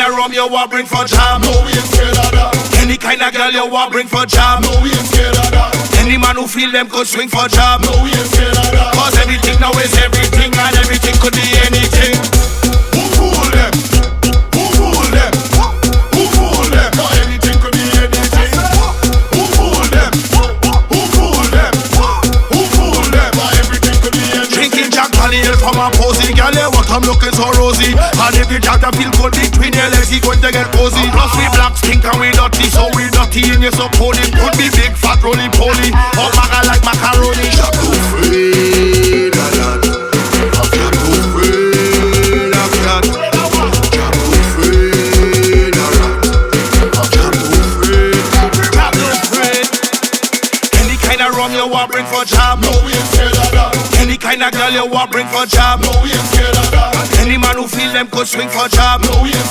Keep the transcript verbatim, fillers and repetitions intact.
of rum you want bring for jam. No, we ain't scared of that. Any kind of girl you want bring for jam. No, we ain't scared of that. Any man who feel them could swing for jam. No, we ain't scared of that. Cause everything now is everything and everything could be anything. Who fool them? Who fool them? Who fool them? Cause anything could be anything. Who fool them? Who fool them? Who fool them? Cause everything could be anything. Drinking Jack Daniel from a posy girl, yeah, what I'm looking so rosy. And if you Jack that feel good between your legs, he going to get cozy. Plus we black stink and we dirty, so we dirty in your so poly. Could be big fat roly poly, or maga like macaroni. Jack Doh Fraid, a lot. Jack Doh Fraid, a cat. Jack Doh Fraid, a lot. Jack Doh Fraid, Jack Doh Fraid. Any kind of rum you want bring for jam. no, we ain't scared of that. Any kind of girl you want bring for jam. No, we ain't scared of that. Any man who feel them could swing for jam. No, we ain't